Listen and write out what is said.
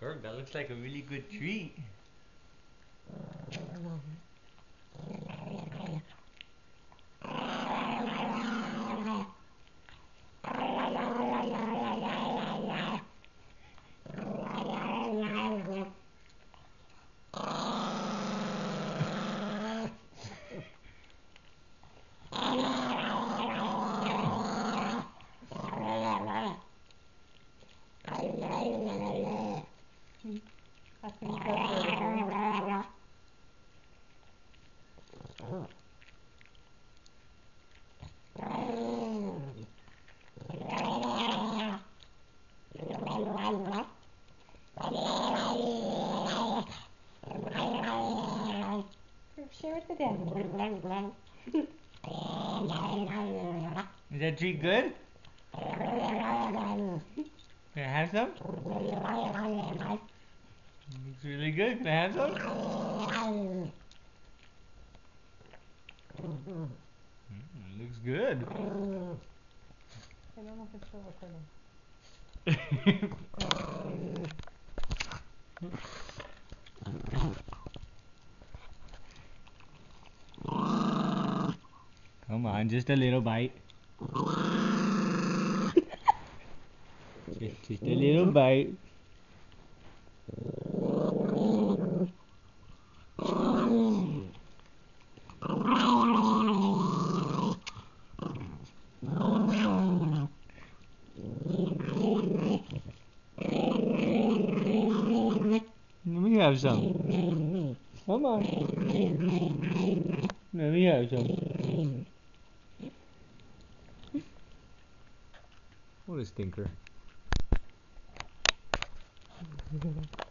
Kirk, that looks like a really good treat. Share it with Daddy. Is that treat good? Can I have some? Looks really good. Can I have some? Looks good. I don't know if it's still recording. Come on, just a little bite. Just a little bite. Let me have some. Come on. Let me have some. What a stinker.